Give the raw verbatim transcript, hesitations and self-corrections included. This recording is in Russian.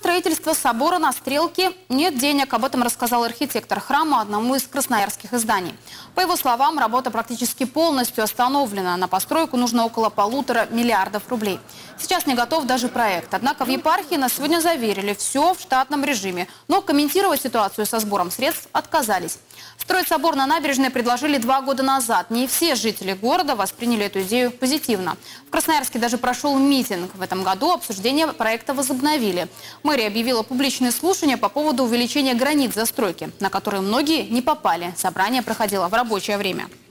строительство собора на Стрелке нет денег. Об этом рассказал архитектор храма одному из красноярских изданий. По его словам, работа практически полностью остановлена. На постройку нужно около полутора миллиардов рублей. Сейчас не готов даже проект. Однако в епархии нас сегодня заверили, все в штатном режиме. Но комментировать ситуацию со сбором средств отказались. Строить собор на набережной предложили два года назад. Не все жители города восприняли эту идею позитивно. В Красноярске даже прошел митинг. В этом году обсуждение проекта возобновили. Мэрия объявила публичные слушания по поводу увеличения границ застройки, на которые многие не попали. Собрание проходило в рабочее время.